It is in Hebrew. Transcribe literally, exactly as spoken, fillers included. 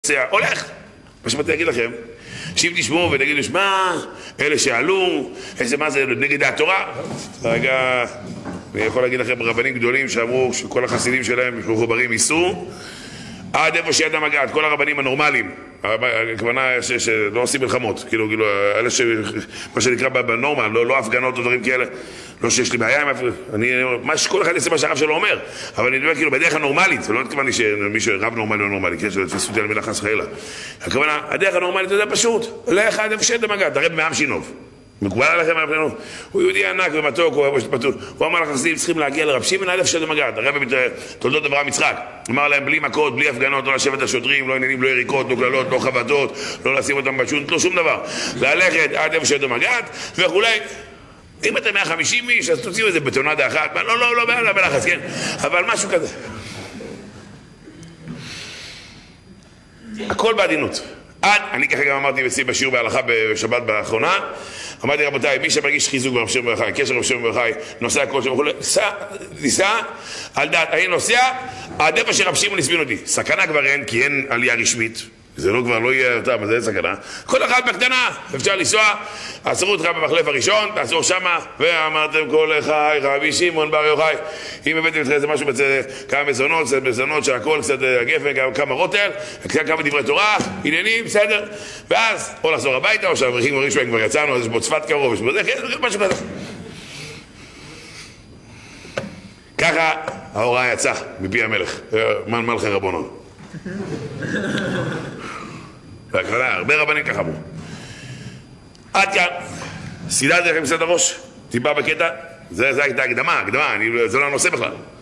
הולך. מה שבאתי להגיד לכם, שאם תשמעו ותגידו, שמע, אלה שעלו, איזה מה זה נגד התורה. רגע, אני יכול להגיד לכם רבנים גדולים שאמרו שכל החסידים שלהם מחוברים ייסעו עד איפה שיד המגעת, כל הרבנים הנורמליים, הכוונה שלא עושים מלחמות, כאילו, כאילו, אלה ש... מה שנקרא בנורמה, לא, לא הפגנות או דברים כאלה, לא שיש לי בעיה עם אני, מה שכל אחד יעשה מה שהרב שלו אומר, אבל אני מדבר כאילו בדרך הנורמלית, לא התכוונתי שמישהו רב נורמלי או נורמלי, כן, שלא תפסו אותי על מילה חס וחלילה. הכוונה, הדרך הנורמלית זה פשוט, לך עד איפה שיד המגעת, הרב מעם שינוב. מקובל עליכם מהפנינו, הוא יהודי ענק ומתוק, הוא הוא אמר לחסידים צריכים להגיע לרב שמעון עד איפה שיד המגעת. הרב בתולדות אברהם יצחק אמר להם בלי מכות, בלי הפגנות, לא לשבת השוטרים, לא עניינים, לא יריקות, לא קללות, לא חבטות, לא לשים אותם בשוט, לא שום דבר, ללכת עד איפה שיד המגעת וכולי. אם אתם מאה וחמישים איש אז תוציאו איזה בטונדה אחת, לא לא לא לא בלחץ, כן, אבל משהו כזה, הכל בעדינות. עד, אני ככה גם אמרתי בשיעור בהלכה בשבת באחרונה, אמרתי רבותיי, מי שמרגיש חיזוק ברב שמעון בר יוחאי, קשר ברב שמעון בר יוחאי, נוסע כל שם וכולי, ניסע על דעת, אני נוסע עד איפה שרב שמעון הסביר אותי. סכנה כבר אין, כי אין עלייה רשמית, זה לא כבר לא יהיה יותר, אבל זה אין סכנה. כל אחד בקטנה, אפשר לנסוע, עצרו אותך במחלף הראשון, תעצור שמה, ואמרתם כל חי, רבי שמעון בר יוחאי. אם הבאתם אתכם איזה משהו, כמה מזונות, קצת מזונות שהכל, קצת גפן, כמה רוטל, כמה דברי תורה, עניינים, בסדר. ואז, או לחזור הביתה, או שהאברכים אומרים שהם כבר יצאנו, אז יש בו צפת קרוב, יש בו זה, כן, משהו כזה. ככה ההוראה יצאה מפי המלך, מלכי רבונו. הרבה רבנים ככה אמרו. עד כאן סידרתי לכם בסדר ראש טיפה בקטע, זה הייתה הקדמה, הקדמה, זה לא הנושא בכלל.